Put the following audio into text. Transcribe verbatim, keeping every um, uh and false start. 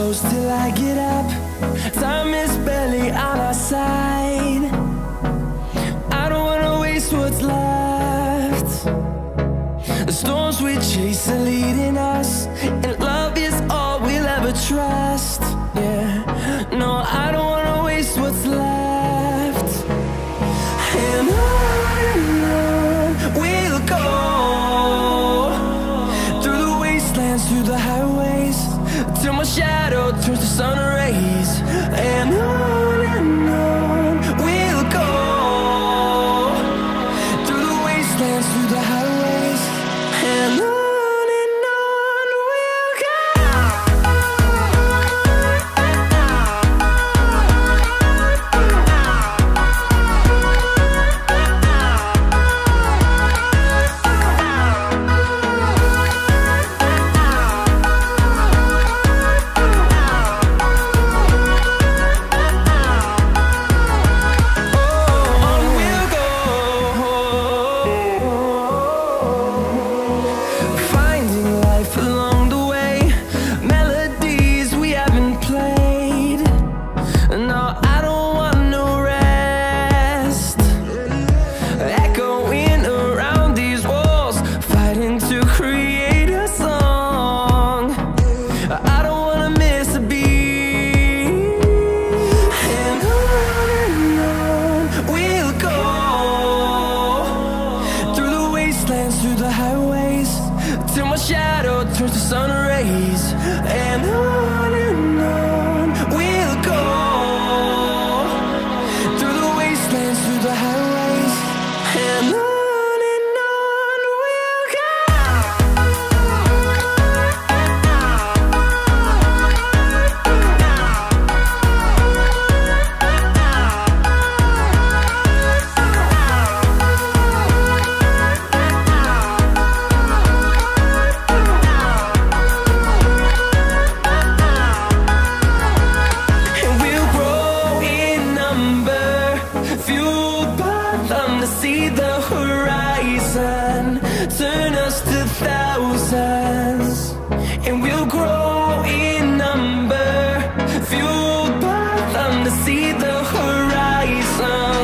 close till I get up. Time is barely on our side. I don't wanna waste what's left. The storms we chase are leading us, and love is all we'll ever trust. Yeah, no, I don't wanna waste what's left. And on and on we'll go, through the wastelands, through the highways, till my shadow turns to sun rays. And on and on we'll go, through the wastelands, through the highways, and on. Through the highways, till my shadow turns to sun rays. And on and on we'll go, through the wastelands, through the highways, and on. See the horizon turn us to thousands, and we'll grow in number, fueled by them to see the horizon.